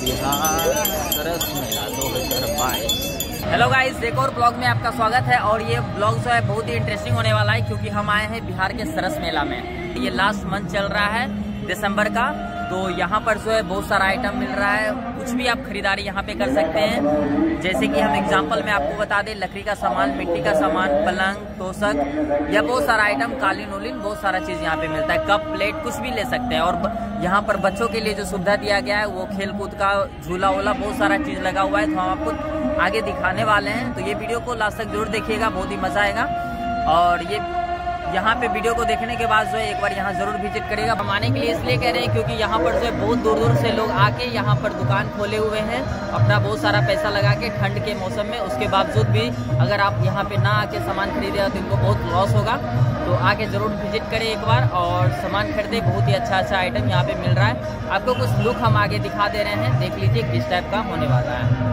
Bihar Saras Mela 2022। Hello guys, एक और blog में आपका स्वागत है। और ये ब्लॉग जो है बहुत ही इंटरेस्टिंग होने वाला है, क्योंकि हम आए हैं बिहार के सरस मेला में। ये लास्ट मंथ चल रहा है दिसंबर का, तो यहाँ पर जो है बहुत सारा आइटम मिल रहा है। कुछ भी आप खरीदारी यहाँ पे कर सकते हैं। जैसे कि हम एग्जांपल में आपको बता दें, लकड़ी का सामान, मिट्टी का सामान, पलंग, तोशक या बहुत सारा आइटम, कालीन उलीन, बहुत सारा चीज यहाँ पे मिलता है। कप, प्लेट, कुछ भी ले सकते हैं। और यहाँ पर बच्चों के लिए जो सुविधा दिया गया है, वो खेल कूद का झूला वूला बहुत सारा चीज लगा हुआ है, तो हम आपको आगे दिखाने वाले हैं। तो ये वीडियो को लास्ट तक जरूर देखिएगा, बहुत ही मजा आएगा। और ये यहाँ पे वीडियो को देखने के बाद जो है एक बार यहाँ जरूर विजिट करिएगा। हम आने के लिए इसलिए कह रहे हैं क्योंकि यहाँ पर जो है बहुत दूर दूर से लोग आके यहाँ पर दुकान खोले हुए हैं, अपना बहुत सारा पैसा लगा के ठंड के मौसम में। उसके बावजूद भी अगर आप यहाँ पे ना आके सामान खरीदे तो इनको बहुत लॉस होगा। तो आके जरूर विजिट करें एक बार और सामान खरीदे। बहुत ही अच्छा अच्छा आइटम यहाँ पे मिल रहा है। आपको कुछ लुक हम आगे दिखा दे रहे हैं, देख लीजिए किस टाइप का होने वाला है।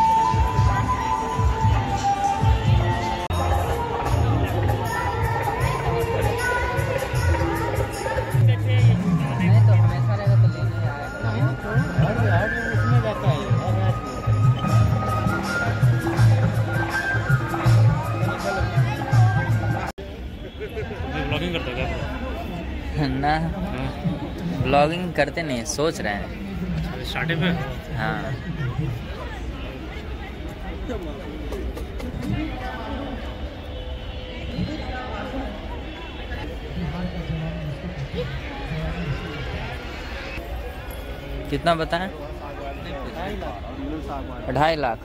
ब्लॉगिंग करते क्या? ना, ब्लॉगिंग करते नहीं, सोच रहे हैं स्टार्टिंग पे। हाँ। कितना बताएं? 2.5 लाख।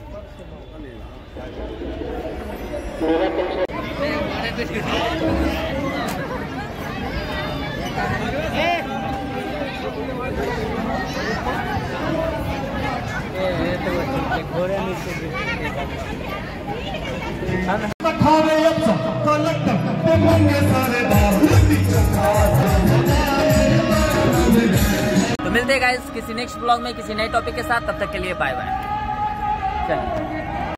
तो मिलते हैं गाइस किसी नेक्स्ट ब्लॉग में किसी नए टॉपिक के साथ। तब तक के लिए बाय बाय। चलिए।